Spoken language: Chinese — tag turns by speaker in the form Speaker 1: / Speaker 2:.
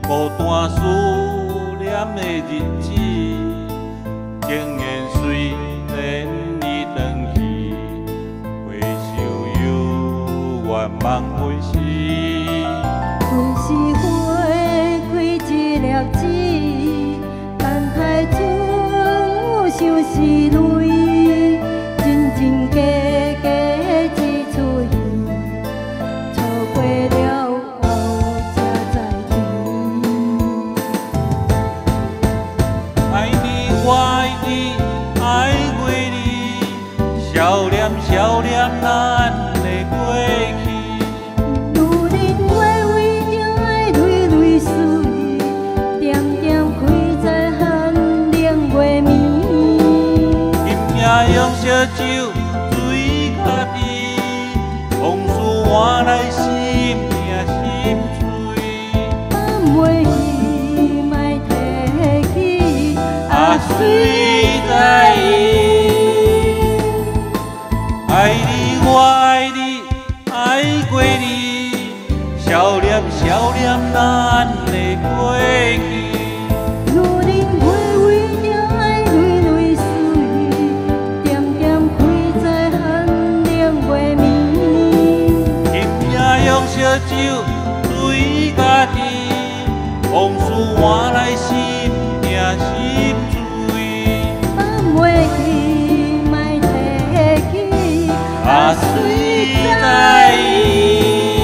Speaker 1: 孤单思念的日子，竟然随然你转去，回首犹原梦回时。
Speaker 2: 阮是花开一粒子，等海船有像是泪，真真假假一出戏，错过了后才知己。
Speaker 1: 爱你，我爱你，爱过你，笑脸笑脸咱的过去。
Speaker 2: 如人花为着爱泪泪水，点点开在寒冷月暝。
Speaker 1: 今夜用烧酒醉家己，往事换来心痛心碎。
Speaker 2: 放袂去，莫提起，
Speaker 1: 水在意。爱你，我爱你，爱过你，笑脸笑脸咱的过去。
Speaker 2: 如人花为着爱泪泪水，点点开在寒冷月暝。
Speaker 1: 今夜用烧酒醉家己，往事换来心痛心碎。
Speaker 2: 放袂去，莫提起，
Speaker 1: 水在意。